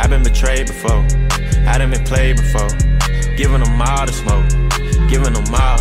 I've been betrayed before, I done been played before. Giving them all the smoke, giving them all.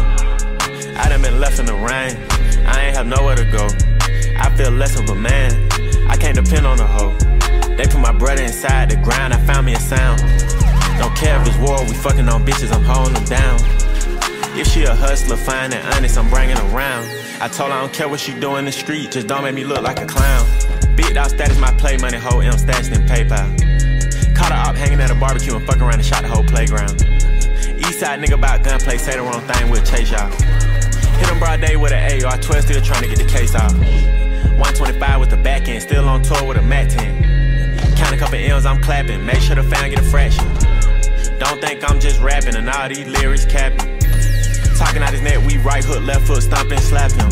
I done been left in the rain, I ain't have nowhere to go. I feel less of a man, I can't depend on a hoe. They put my brother inside the ground, I found me a sound. Don't care if it's war, we fucking on bitches, I'm holding them down. If she a hustler, fine and honest, I'm bringing her around. I told her I don't care what she do in the street, just don't make me look like a clown. Big dog status, my play money, whole M stashed in PayPal. Caught her up hanging at a barbecue and fuck around and shot the whole playground. Eastside nigga about gunplay, say the wrong thing, we'll chase y'all. Hit him broad day with an AR, 12 still trying to get the case off. 125 with the back end, still on tour with a Mac 10. Count a couple M's, I'm clapping, make sure the fan get a fraction. Don't think I'm just rapping and all these lyrics capping. Talking out his neck, we right hook, left foot, stomping, slap him.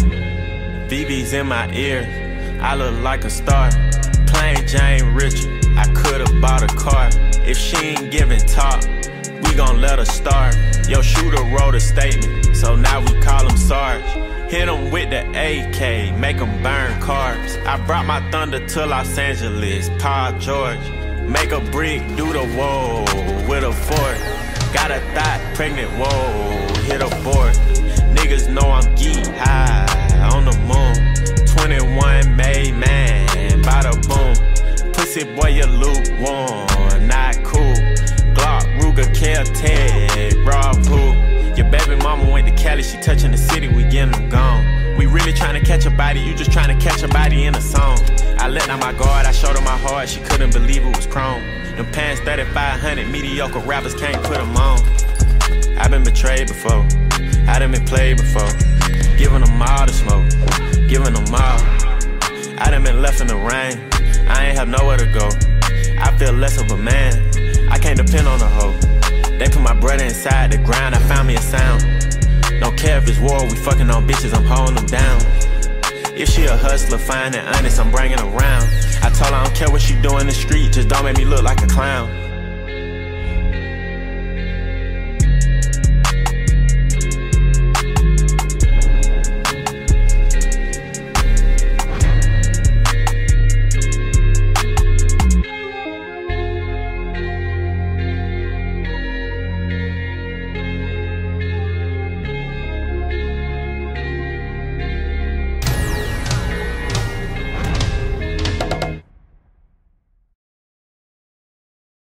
VV's in my ear, I look like a star. Plain Jane Richard, I could've bought a car. If she ain't giving talk, we gon' let her start. Yo, shooter wrote a statement, so now we call him Sarge. Hit him with the AK, make him burn carbs. I brought my thunder to Los Angeles, Paul George. Make a brick, do the whoa with a fork. Got a thought, pregnant, whoa, hit a board. Niggas know I'm geek high on the moon. 21 made man, bada boom. Pussy boy, you lukewarm, not cool. Glock, Ruger, Kel-Tec, raw pool. Your baby mama went to Cali, she touching the city, we getting them gone. We really trying to catch a body, you just trying to catch a body in a song. I let down my guard, I showed her my heart, she couldn't believe it was chrome. Them pants 3500, mediocre rappers can't put them on. I've been betrayed before, I done been played before. Giving them all the smoke, giving them all. I done been left in the rain, I ain't have nowhere to go. I feel less of a man, I can't depend on a hoe. They put my brother inside the ground, I found me a sound. Don't care if it's war, we fucking on bitches, I'm holding them down. If she a hustler, fine and honest, I'm bringing her around. I told her I don't care what she do in the street, just don't make me look like a clown.